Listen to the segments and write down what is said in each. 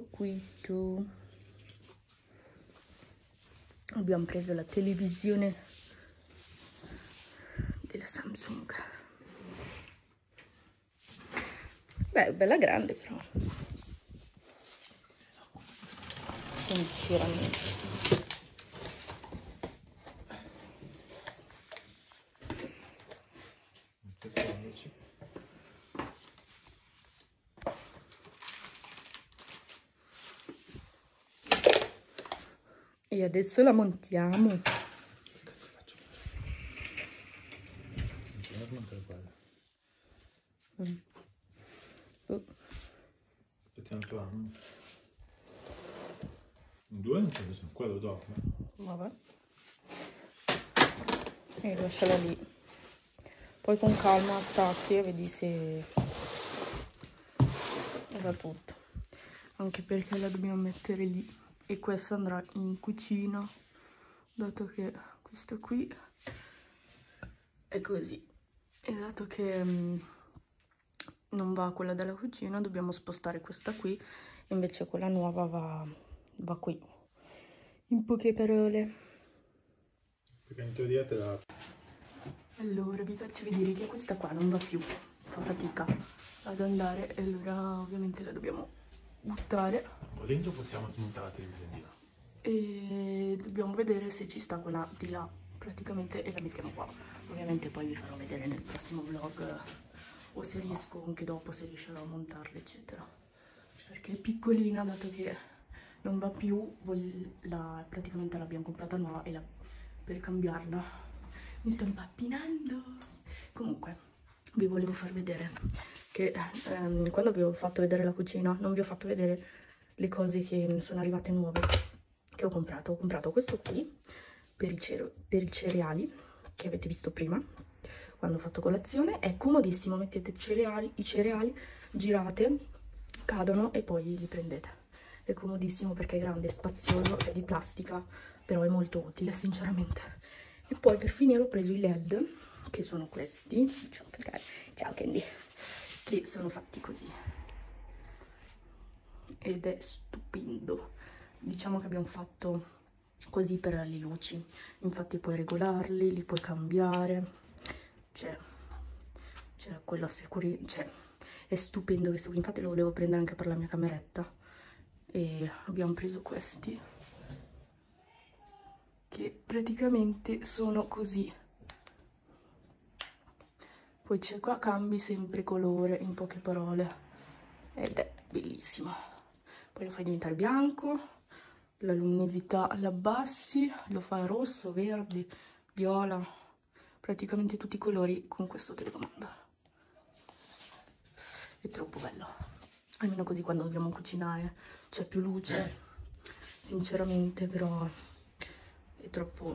preso questo. Abbiamo preso la televisione della Samsung. Beh, bella grande però. Sinceramente. E adesso la montiamo. Aspettiamo che vanno. Due non c'è bisogno, quello dopo. Vabbè. E lasciala lì. Poi con calma stacchi e vedi se va tutto. Anche perché la dobbiamo mettere lì. E questa andrà in cucina, dato che questa qui è così. E dato che non va quella della cucina, dobbiamo spostare questa qui. Invece quella nuova va qui. In poche parole. Perché in teoria te la... Allora vi faccio vedere che questa qua non va più. Fa fatica ad andare e allora ovviamente la dobbiamo buttare. Volendo possiamo smontare la televisione di là. E dobbiamo vedere se ci sta quella di là praticamente e la mettiamo qua. Ovviamente poi vi farò vedere nel prossimo vlog o se riesco anche dopo, se riuscirò a montarla eccetera, perché è piccolina, dato che non va più, praticamente l'abbiamo comprata nuova e per cambiarla mi sto impappinando. Comunque vi volevo far vedere che quando vi ho fatto vedere la cucina non vi ho fatto vedere le cose che mi sono arrivate nuove che ho comprato. Ho comprato questo qui per i cereali che avete visto prima quando ho fatto colazione. È comodissimo, mettete i cereali, girate, cadono e poi li prendete. È comodissimo perché è grande, spazioso, è di plastica, però è molto utile sinceramente. E poi per finire ho preso i LED, che sono questi, sì, ciao Candy, che sono fatti così ed è stupendo. Diciamo che abbiamo fatto così per le luci, infatti puoi regolarli, li puoi cambiare, cioè quello cioè è stupendo questo qui. Infatti lo volevo prendere anche per la mia cameretta e abbiamo preso questi che praticamente sono così. Poi c'è qua, cambi sempre colore, in poche parole, ed è bellissimo. Poi lo fai diventare bianco, la luminosità la abbassi, lo fai rosso, verde, viola, praticamente tutti i colori con questo telecomando. È troppo bello, almeno così quando dobbiamo cucinare c'è più luce, sinceramente, però è troppo,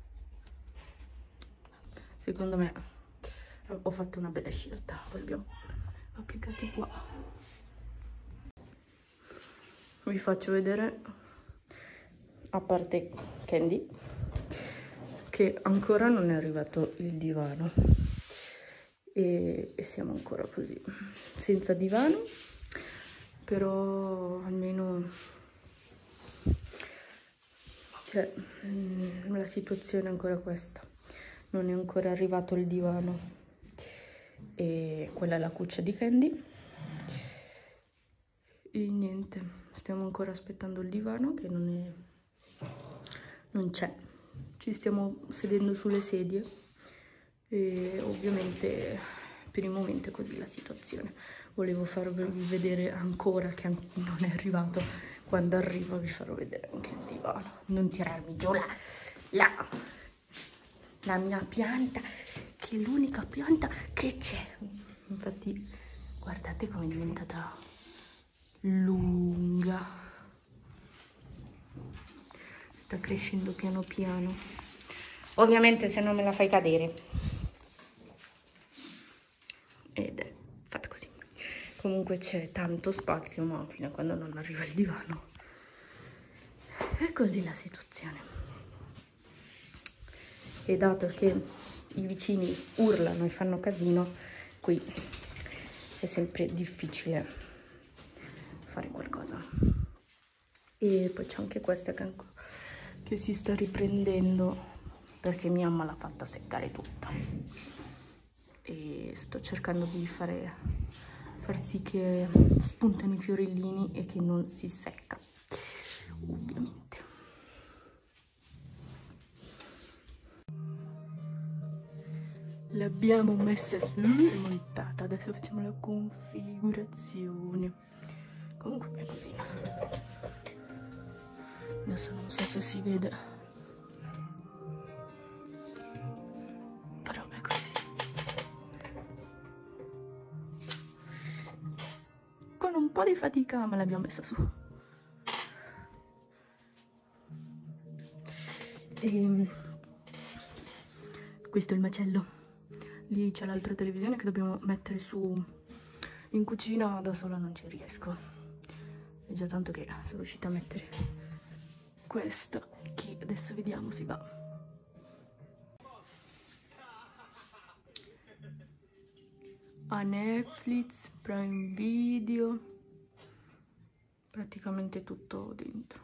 secondo me ho fatto una bella scelta. Poi li abbiamo applicati qua. Vi faccio vedere, a parte Candy, che ancora non è arrivato il divano e siamo ancora così senza divano, però almeno cioè la situazione è ancora questa, non è ancora arrivato il divano. E quella è la cuccia di Candy e niente, stiamo ancora aspettando il divano che non c'è, ci stiamo sedendo sulle sedie e ovviamente per il momento è così la situazione. Volevo farvi vedere ancora che non è arrivato, quando arriva vi farò vedere anche il divano. Non tirarmi giù la mia pianta, che è l'unica pianta che c'è. Infatti guardate come è diventata lunga, sta crescendo piano piano, ovviamente se non me la fai cadere, ed è fatta così. Comunque c'è tanto spazio, ma fino a quando non arriva il divano è così la situazione. E dato che i vicini urlano e fanno casino, qui è sempre difficile fare qualcosa. E poi c'è anche questa che si sta riprendendo perché mia mamma l'ha fatta seccare tutta, e sto cercando di far sì che spuntano i fiorellini e che non si secca, ovviamente. L'abbiamo messa su e montata, adesso facciamo la configurazione. Comunque è così. Adesso non so se si vede, però è così. Con un po' di fatica ma l'abbiamo messa su. E questo è il macello. Lì c'è l'altra televisione che dobbiamo mettere su in cucina, ma da sola non ci riesco. È già tanto che sono riuscita a mettere questa, che adesso vediamo si va. A Netflix, Prime Video, praticamente tutto dentro.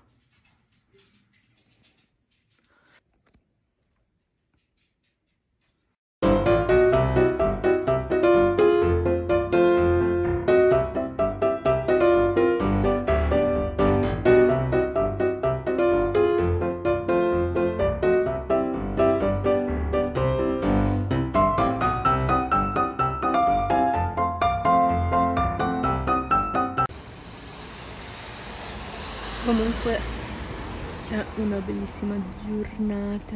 Comunque c'è una bellissima giornata,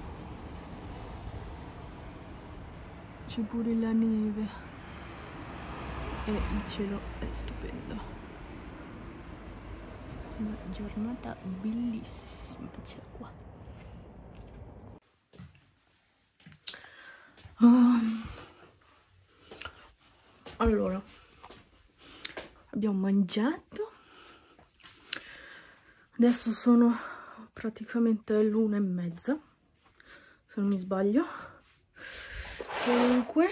c'è pure la neve e il cielo è stupendo, una giornata bellissima c'è qua. Allora, abbiamo mangiato. Adesso sono praticamente l'1:30, se non mi sbaglio. Comunque,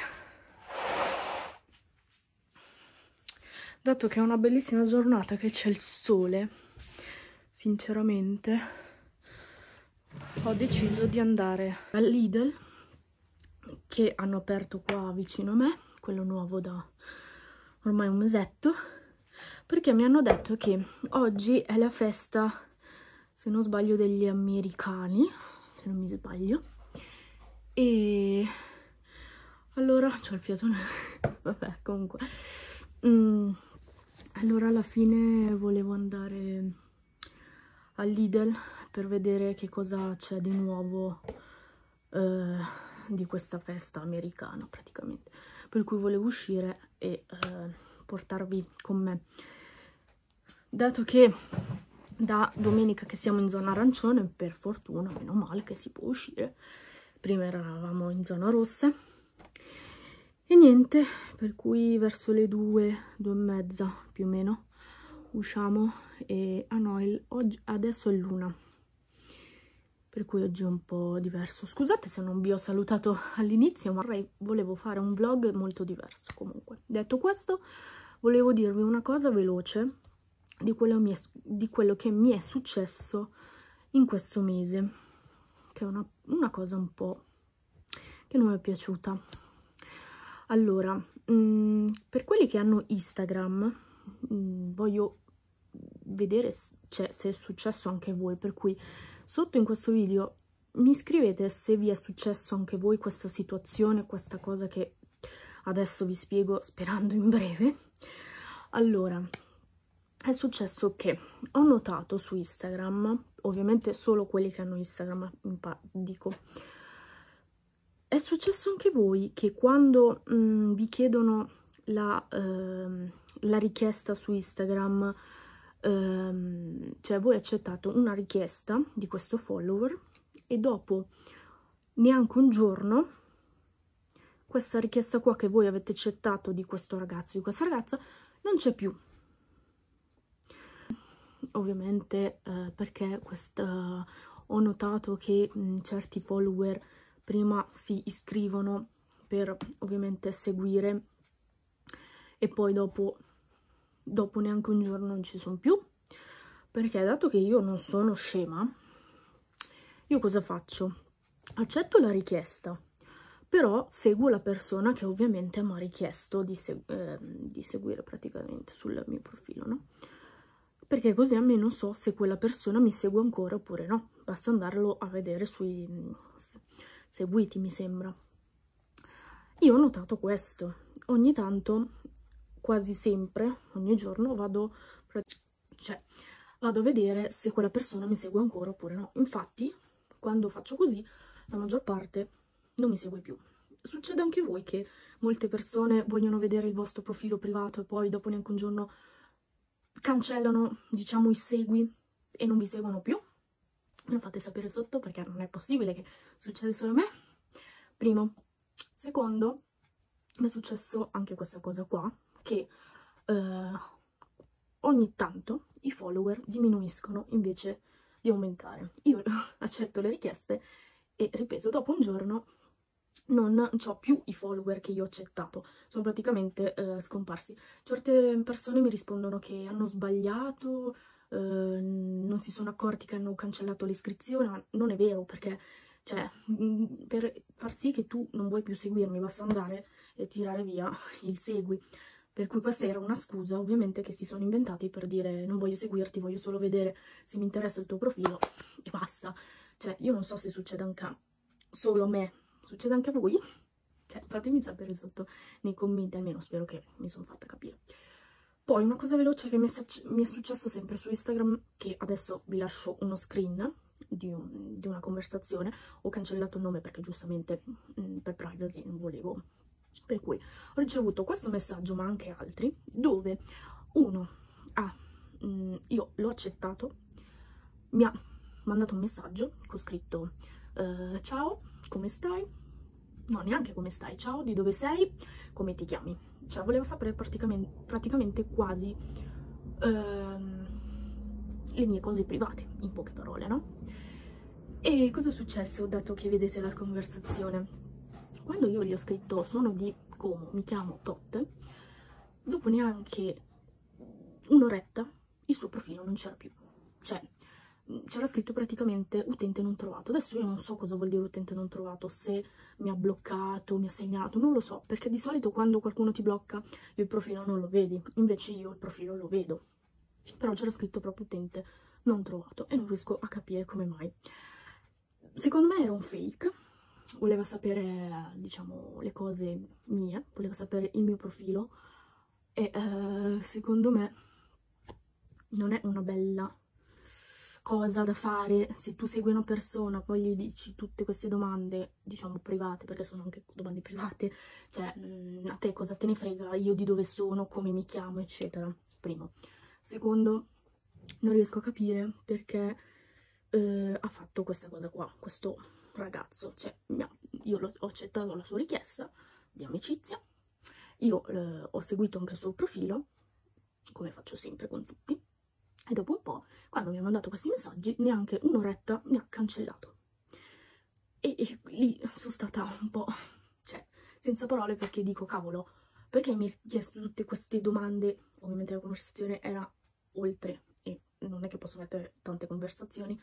dato che è una bellissima giornata, che c'è il sole, sinceramente, ho deciso di andare al Lidl, che hanno aperto qua vicino a me, quello nuovo da ormai un mesetto, perché mi hanno detto che oggi è la festa, se non sbaglio, degli americani, se non mi sbaglio, e allora c'ho il fiato vabbè, comunque allora alla fine volevo andare al Lidl per vedere che cosa c'è di nuovo di questa festa americana praticamente, per cui volevo uscire e portarvi con me. Dato che da domenica che siamo in zona arancione, per fortuna, meno male che si può uscire, prima eravamo in zona rossa, e niente, per cui verso le 2:30 più o meno usciamo, e a noi adesso è l'1, per cui oggi è un po' diverso. Scusate se non vi ho salutato all'inizio, ma volevo fare un vlog molto diverso. Comunque, detto questo, volevo dirvi una cosa veloce di quello che mi è successo in questo mese, che è una cosa un po' che non mi è piaciuta. Allora, per quelli che hanno Instagram, voglio vedere se è successo anche a voi, per cui sotto in questo video mi scrivete se vi è successo anche a voi questa situazione, questa cosa che adesso vi spiego, sperando in breve. Allora, è successo che ho notato su Instagram, ovviamente solo quelli che hanno Instagram, dico, è successo anche voi che quando vi chiedono la richiesta su Instagram, cioè voi accettate una richiesta di questo follower e dopo neanche un giorno questa richiesta qua che voi avete accettato di questo ragazzo, di questa ragazza, non c'è più. Ovviamente perché ho notato che certi follower prima si iscrivono per ovviamente seguire e poi dopo neanche un giorno non ci sono più, perché dato che io non sono scema, io cosa faccio? Accetto la richiesta, però seguo la persona che ovviamente mi ha richiesto di seguire praticamente sul mio profilo, no? Perché così almeno so se quella persona mi segue ancora oppure no. Basta andarlo a vedere sui seguiti, mi sembra. Io ho notato questo. Ogni tanto, quasi sempre, ogni giorno, vado a vedere se quella persona mi segue ancora oppure no. Infatti, quando faccio così, la maggior parte non mi segue più. Succede anche a voi che molte persone vogliono vedere il vostro profilo privato e poi dopo neanche un giorno cancellano, diciamo, i segui e non vi seguono più? Me lo fate sapere sotto, perché non è possibile che succeda solo a me. Primo. Secondo, mi è successo anche questa cosa qua, che ogni tanto i follower diminuiscono invece di aumentare. Io accetto le richieste e, ripeto, dopo un giorno non ho più i follower che io ho accettato, sono praticamente scomparsi. Certe persone mi rispondono che hanno sbagliato, non si sono accorti che hanno cancellato l'iscrizione, ma non è vero, perché cioè, per far sì che tu non vuoi più seguirmi basta andare e tirare via il segui. Per cui questa era una scusa, ovviamente, che si sono inventati per dire non voglio seguirti, voglio solo vedere se mi interessa il tuo profilo e basta. Cioè, io non so se succede anche solo a me, succede anche a voi? Cioè, fatemi sapere sotto nei commenti, almeno spero che mi sono fatta capire. Poi una cosa veloce che mi è successo sempre su Instagram, che adesso vi lascio uno screen di una conversazione. Ho cancellato il nome perché giustamente per privacy non volevo. Per cui ho ricevuto questo messaggio, ma anche altri, dove uno io l'ho accettato, mi ha mandato un messaggio con scritto ciao, come stai? No, neanche come stai, ciao, di dove sei, come ti chiami? Cioè, voleva sapere praticamente quasi le mie cose private, in poche parole, no? E cosa è successo, dato che vedete la conversazione? Quando io gli ho scritto sono di Como, mi chiamo Tot, dopo neanche un'oretta il suo profilo non c'era più. Cioè, c'era scritto praticamente utente non trovato. Adesso io non so cosa vuol dire utente non trovato, se mi ha bloccato, mi ha segnato, non lo so, perché di solito quando qualcuno ti blocca il profilo non lo vedi, invece io il profilo lo vedo. Però c'era scritto proprio utente non trovato e non riesco a capire come mai. Secondo me era un fake, voleva sapere, diciamo, le cose mie, voleva sapere il mio profilo e secondo me non è una bella cosa da fare se tu segui una persona, poi gli dici tutte queste domande, diciamo private, perché sono anche domande private, cioè a te cosa te ne frega, io di dove sono, come mi chiamo, eccetera. Primo. Secondo, non riesco a capire perché ha fatto questa cosa qua, questo ragazzo, cioè io ho accettato la sua richiesta di amicizia, io ho seguito anche il suo profilo, come faccio sempre con tutti, e dopo un po', quando mi ha mandato questi messaggi, neanche un'oretta mi ha cancellato. E lì sono stata un po', cioè, senza parole, perché dico, cavolo, perché mi hai chiesto tutte queste domande? Ovviamente la conversazione era oltre, e non è che posso mettere tante conversazioni,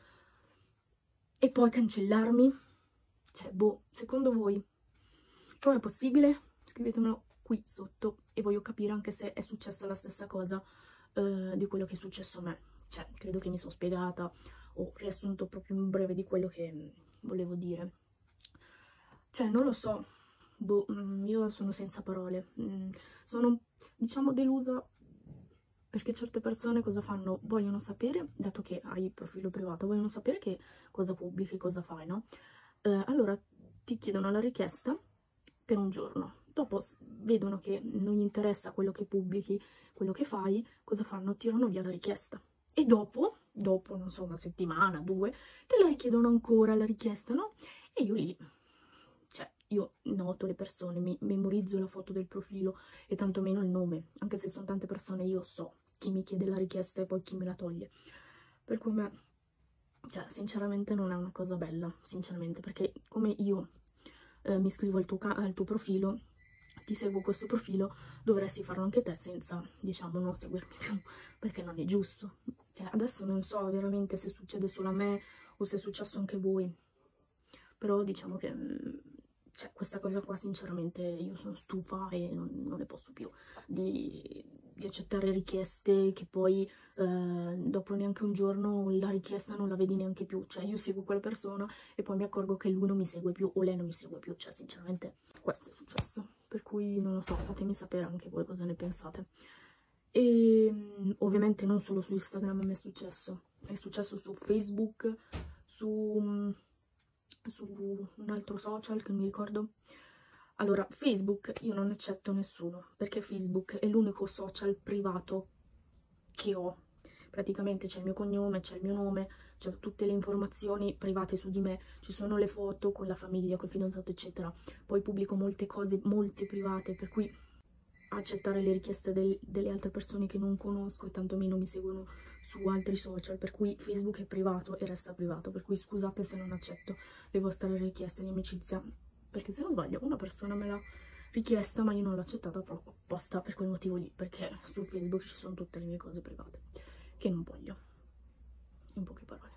e poi cancellarmi? Cioè, boh, secondo voi com'è possibile? Scrivetemelo qui sotto e voglio capire anche se è successa la stessa cosa di quello che è successo a me. Cioè, credo che mi sono spiegata, ho riassunto proprio in breve di quello che volevo dire. Cioè, non lo so, boh, io sono senza parole. Sono, diciamo, delusa perché certe persone cosa fanno? Vogliono sapere, dato che hai il profilo privato, vogliono sapere che cosa pubblichi, cosa fai, no? Allora ti chiedono la richiesta per un giorno. Dopo vedono che non gli interessa quello che pubblichi, quello che fai, cosa fanno? Tirano via la richiesta. E dopo, non so, una settimana, due, te la richiedono ancora la richiesta, no? E io lì, cioè, io noto le persone, mi memorizzo la foto del profilo e tantomeno il nome, anche se sono tante persone, io so chi mi chiede la richiesta e poi chi me la toglie. Per cui me, cioè, sinceramente non è una cosa bella, sinceramente, perché come io mi iscrivo al tuo profilo, ti seguo questo profilo, dovresti farlo anche te senza, diciamo, non seguirmi più, perché non è giusto. Cioè, adesso non so veramente se succede solo a me o se è successo anche a voi, però diciamo che cioè, questa cosa qua sinceramente io sono stufa e non ne posso più di accettare richieste che poi dopo neanche un giorno la richiesta non la vedi neanche più. Cioè io seguo quella persona e poi mi accorgo che lui non mi segue più o lei non mi segue più. Cioè sinceramente questo è successo, per cui non lo so, fatemi sapere anche voi cosa ne pensate. E ovviamente non solo su Instagram mi è successo su Facebook, su un altro social che non mi ricordo. Allora, Facebook io non accetto nessuno, perché Facebook è l'unico social privato che ho. Praticamente c'è il mio cognome, c'è il mio nome, c'è tutte le informazioni private su di me, ci sono le foto con la famiglia, col fidanzato, eccetera. Poi pubblico molte cose, molte private, per cui accettare le richieste delle altre persone che non conosco e tantomeno mi seguono su altri social, per cui Facebook è privato e resta privato, per cui scusate se non accetto le vostre richieste di amicizia, perché se non sbaglio una persona me l'ha richiesta ma io non l'ho accettata proprio apposta per quel motivo lì, perché su Facebook ci sono tutte le mie cose private che non voglio, in poche parole.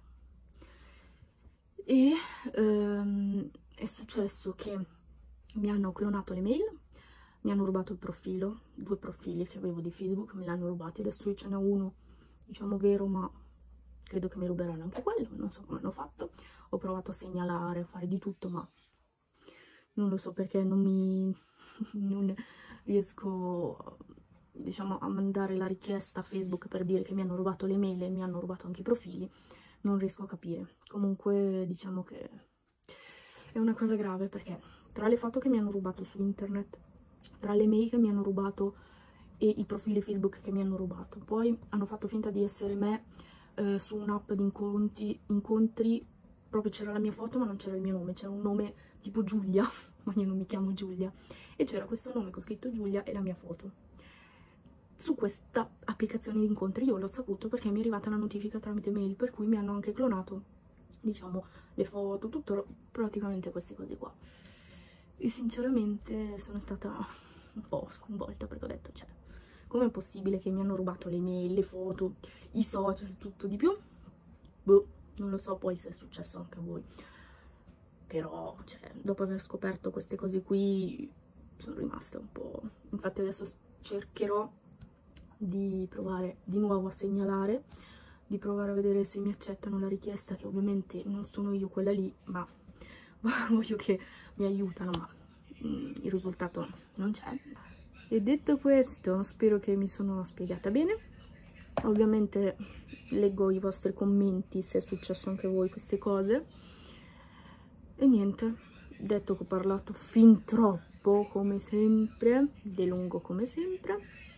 E è successo che mi hanno clonato le mail, mi hanno rubato il profilo, 2 profili che avevo di Facebook, me li hanno rubati, adesso ce n'è uno, diciamo vero, ma credo che mi ruberanno anche quello, non so come hanno fatto, ho provato a segnalare, a fare di tutto, ma non lo so perché non riesco, diciamo, a mandare la richiesta a Facebook per dire che mi hanno rubato le mail e mi hanno rubato anche i profili, non riesco a capire. Comunque diciamo che è una cosa grave, perché tra le foto che mi hanno rubato su internet, tra le mail che mi hanno rubato e i profili Facebook che mi hanno rubato, poi hanno fatto finta di essere me su un'app di incontri, proprio c'era la mia foto ma non c'era il mio nome, c'era un nome tipo Giulia, ma io non mi chiamo Giulia, e c'era questo nome con scritto Giulia e la mia foto. Su questa applicazione di incontri io l'ho saputo perché mi è arrivata una notifica tramite mail, per cui mi hanno anche clonato, diciamo, le foto, tutto, praticamente queste cose qua. E sinceramente sono stata un po' sconvolta, perché ho detto, cioè, com'è possibile che mi hanno rubato le mail, le foto, i social, tutto di più? Boh, non lo so poi se è successo anche a voi. Però, cioè, dopo aver scoperto queste cose qui, sono rimasta un po'... Infatti adesso cercherò di provare di nuovo a segnalare, di provare a vedere se mi accettano la richiesta, che ovviamente non sono io quella lì, ma voglio che mi aiutano, ma il risultato non c'è. E detto questo, spero che mi sono spiegata bene. Ovviamente leggo i vostri commenti se è successo anche a voi queste cose. E niente, detto che ho parlato fin troppo come sempre, de lungo come sempre,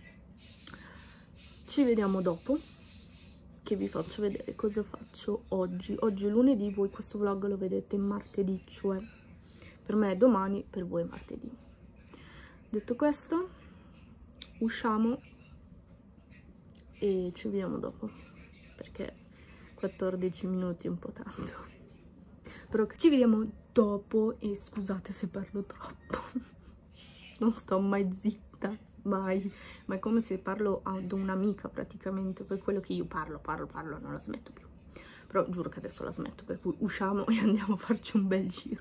ci vediamo dopo, che vi faccio vedere cosa faccio oggi. Oggi è lunedì, voi questo vlog lo vedete martedì, cioè per me è domani, per voi è martedì. Detto questo, usciamo e ci vediamo dopo, perché 14 minuti è un po' tanto. Però ci vediamo dopo e scusate se parlo troppo, non sto mai zitta, mai, ma è come se parlo ad un'amica praticamente, per quello che io parlo, non la smetto più. Però giuro che adesso la smetto, per cui usciamo e andiamo a farci un bel giro.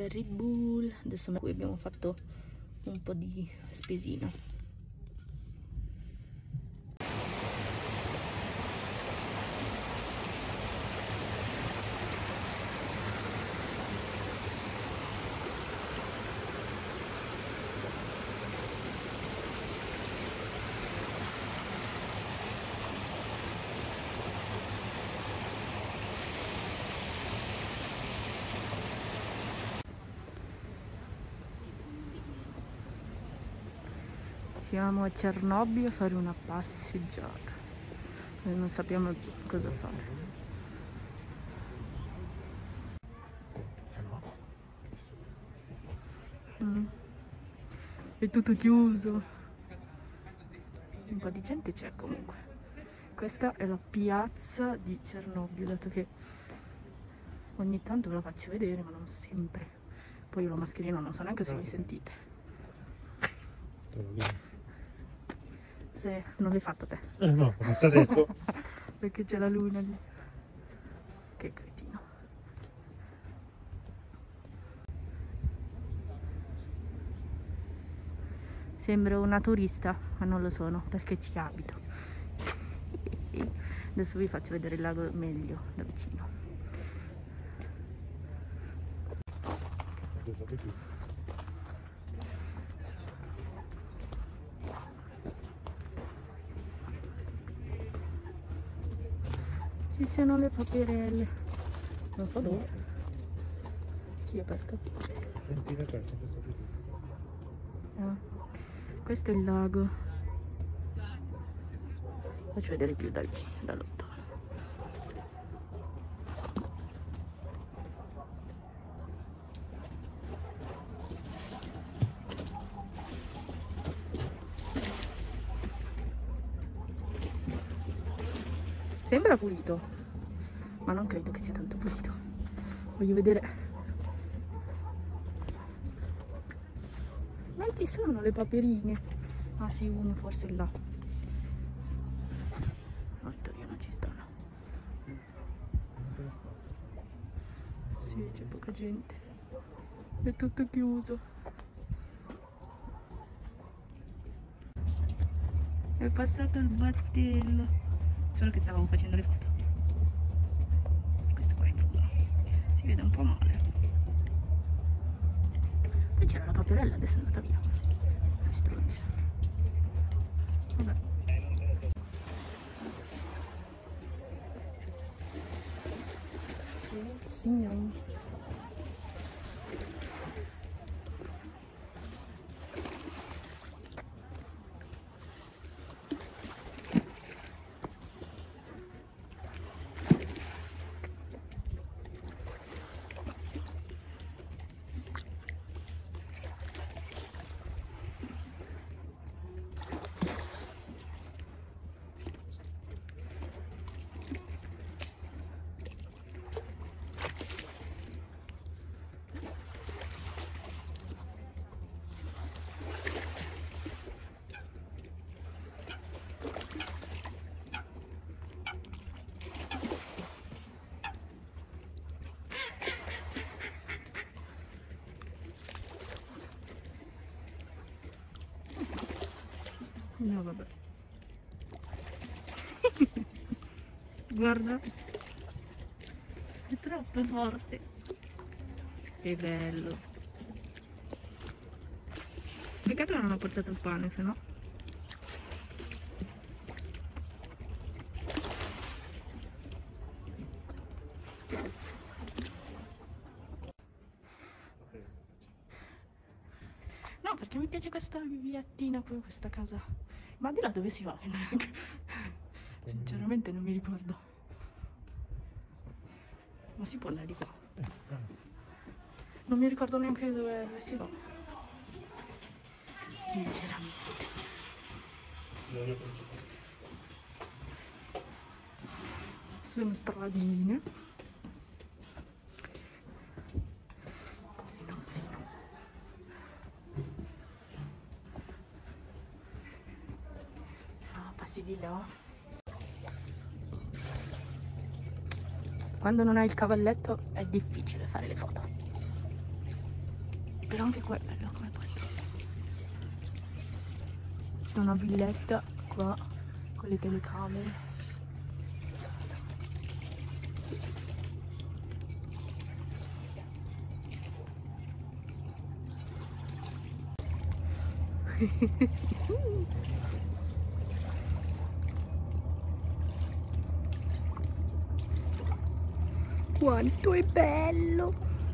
Red Bull. Adesso qui abbiamo fatto un po' di spesina. Siamo a Cernobbio a fare una passeggiata e non sappiamo cosa fare. È tutto chiuso. Un po' di gente c'è comunque. Questa è la piazza di Cernobbio, dato che ogni tanto ve la faccio vedere, ma non sempre. Poi io la mascherina non so neanche se mi sentite. Se non l'hai fatta te. No, l'ho fatta adesso. Perché c'è la luna lì. Che cretino. Sembro una turista, ma non lo sono perché ci abito. Adesso vi faccio vedere il lago meglio da vicino. Ci sono le paperelle. Non so dove. Chi è aperto? Sentite questo qui. Ah, questo è il lago. Faccio vedere più da lontano. Sembra pulito, ma non credo che sia tanto pulito. Voglio vedere. Non ci sono le paperine. Ah sì, uno forse là. No, in teoria non ci stanno. Sì, c'è poca gente. È tutto chiuso. È passato il battello. Solo che stavamo facendo le foto. Questo qua in fondo si vede un po' male. Poi c'era la paperella, adesso è andata via. Vabbè. Signori. No, vabbè. Guarda, è troppo forte. Che bello. Peccato che non ho portato il pane, se no. No, perché mi piace questa viettina qui, questa casa. Ma di là dove si va? Sinceramente non mi ricordo. Ma si può andare di qua? Non mi ricordo neanche dove si va. Sinceramente. Sono stradine. Passi di là. Quando non hai il cavalletto è difficile fare le foto. però anche qua è bello come posto. C'è una villetta qua con le telecamere. Quanto è bello!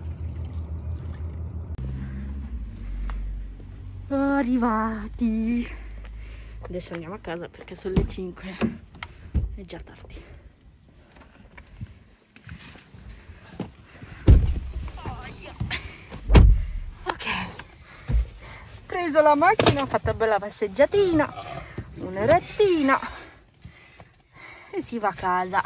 Arrivati! Adesso andiamo a casa perché sono le 5, è già tardi. Ok, preso la macchina, ho fatto bella passeggiatina, un'orettina e si va a casa.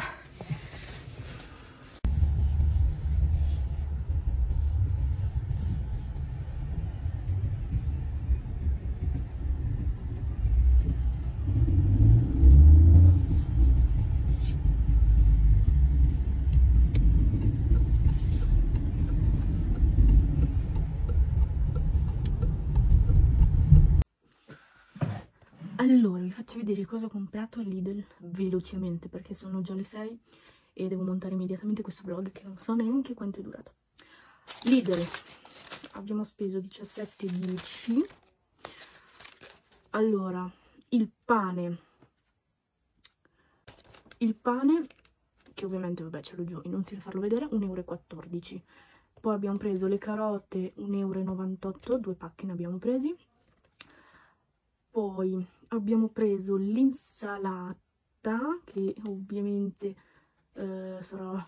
Allora, vi faccio vedere cosa ho comprato al Lidl velocemente perché sono già le 6 e devo montare immediatamente questo vlog che non so neanche quanto è durato. Lidl, abbiamo speso 17,10. Allora, il pane che ovviamente vabbè ce l'ho giù, inutile farlo vedere, 1,14 €. Poi abbiamo preso le carote, 1,98 €, 2 pacchi ne abbiamo presi. Poi abbiamo preso l'insalata, che ovviamente sarà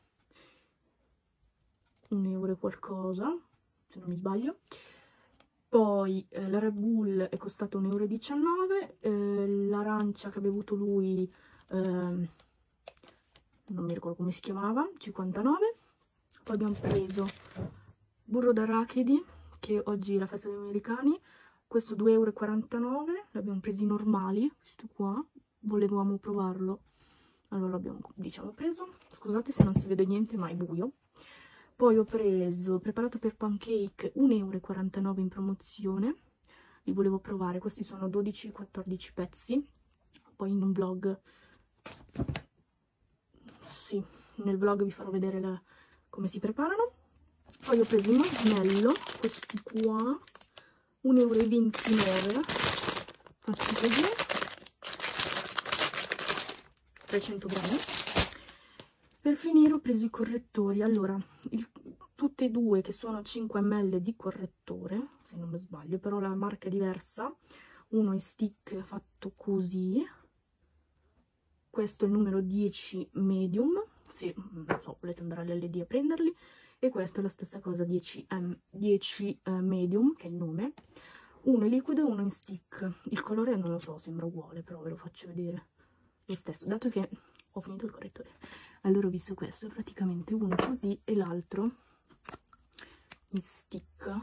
1 € e qualcosa, se non mi sbaglio. Poi la Red Bull è costata 1,19 €, l'arancia che ha bevuto lui, non mi ricordo come si chiamava, 59. Poi abbiamo preso burro d'arachidi, che oggi è la festa degli americani, questo 2,49 €, l'abbiamo presi normali, questo qua, volevamo provarlo, allora l'abbiamo diciamo preso, scusate se non si vede niente ma è buio. Poi ho preso preparato per pancake, 1,49 € in promozione, li volevo provare, questi sono 12-14 pezzi, poi in un vlog, sì, nel vlog vi farò vedere come si preparano. Poi ho preso il marshmallow, questi qua, 1,29 €, faccio così, 300 grammi. Per finire ho preso i correttori, allora, tutte e due che sono 5 ml di correttore, se non mi sbaglio, però la marca è diversa, uno è stick fatto così, questo è il numero 10 medium, se non so, volete andare all'LD a prenderli, e questo è la stessa cosa, 10 medium, che è il nome, uno è liquido e uno in stick. Il colore non lo so, sembra uguale, però ve lo faccio vedere lo stesso, dato che ho finito il correttore. Allora ho visto questo, praticamente uno così e l'altro in stick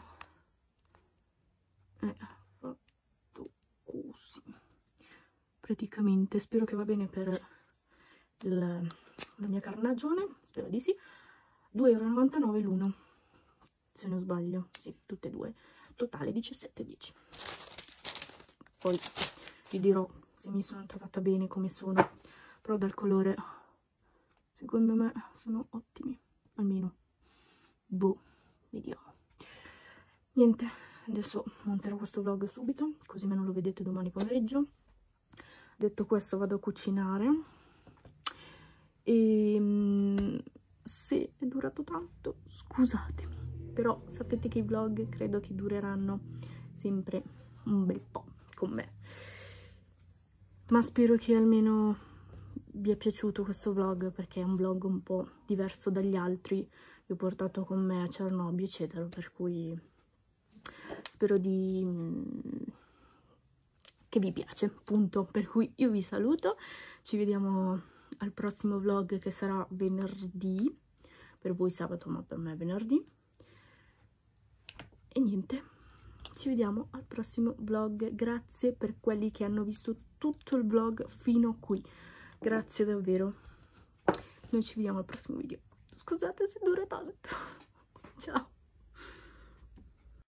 è fatto così. Praticamente spero che va bene per la mia carnagione, spero di sì. 2,99 € l'uno, se non sbaglio, sì, tutte e due, totale 17,10 €. Poi vi dirò se mi sono trovata bene, come sono, però dal colore secondo me sono ottimi, almeno, boh, vediamo. Niente, adesso monterò questo vlog subito, così me non lo vedete domani pomeriggio. Detto questo vado a cucinare e se è durato tanto scusatemi, però sapete che i vlog credo che dureranno sempre un bel po' con me, ma spero che almeno vi è piaciuto questo vlog, perché è un vlog un po' diverso dagli altri. Vi ho portato con me a Cernobbio eccetera, per cui spero che vi piace, punto. Per cui io vi saluto, ci vediamo al prossimo vlog che sarà venerdì, per voi sabato ma per me è venerdì, e niente, ci vediamo al prossimo vlog. Grazie per quelli che hanno visto tutto il vlog fino a qui, grazie davvero. Noi ci vediamo al prossimo video, scusate se dura tanto. Ciao.